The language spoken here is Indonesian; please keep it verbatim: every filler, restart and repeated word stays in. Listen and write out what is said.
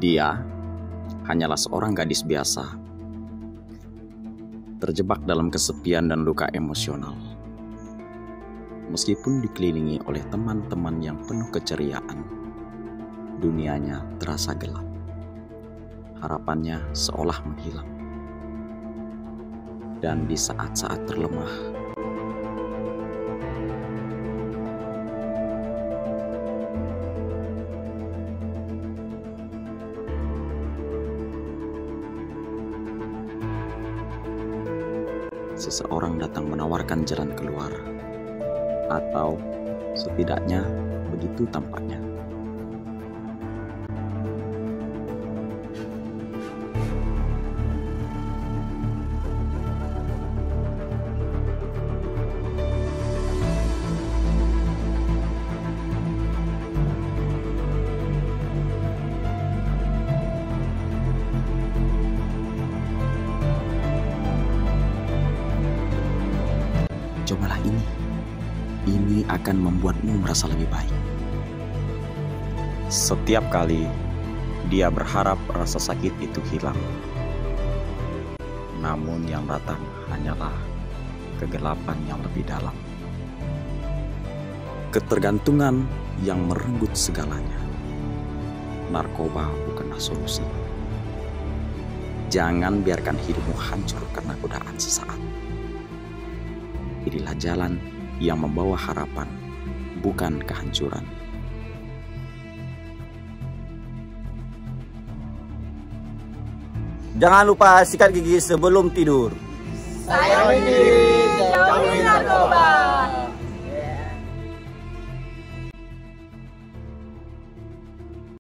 Dia hanyalah seorang gadis biasa, terjebak dalam kesepian dan luka emosional. Meskipun dikelilingi oleh teman-teman yang penuh keceriaan, dunianya terasa gelap. Harapannya seolah menghilang. Dan di saat-saat terlemah, seseorang datang menawarkan jalan keluar, atau setidaknya begitu tampaknya. Cobalah ini. Ini akan membuatmu merasa lebih baik. Setiap kali dia berharap rasa sakit itu hilang, namun yang datang hanyalah kegelapan yang lebih dalam. Ketergantungan yang merenggut segalanya. Narkoba bukanlah solusi. Jangan biarkan hidupmu hancur karena godaan sesaat. Pilihlah jalan yang membawa harapan, bukan kehancuran. Jangan lupa sikat gigi sebelum tidur. Sayang diri.